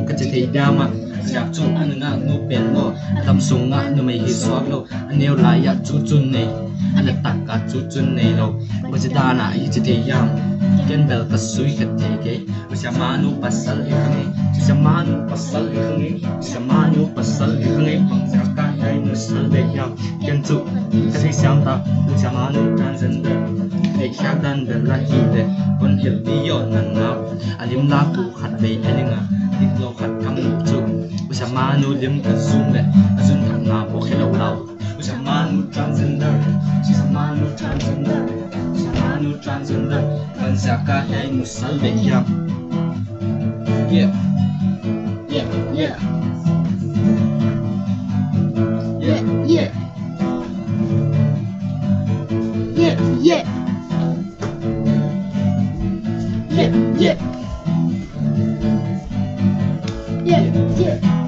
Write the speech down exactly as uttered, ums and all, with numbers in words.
ka che thei dama yak chu an nga nu pen mo tam sunga nu mai hi swak lo aneu la ya chu chun nei an tak ka chu chun nei lo ba che da na i che thei yam ken bel ka sui ka thei ke ba sha manu pasal i khangi sha manu pasal i khangi sha manu pasal i khangi sa ka hai nu sal be yam ken chu ka thei siam ta sha manu transgender ei kyak dan bel la hi de kon hel bi yo nan na alim la ku khat be elinga dit lo khat kam chu sha manu lim ka zoom le azun thang na bo khelo lao sha manu transgender sha manu transgender sha manu transgender kan sa ka hai nu sal be yam yeah yeah yeah yeah yeah yeah yeah yeah yeah yeah yeah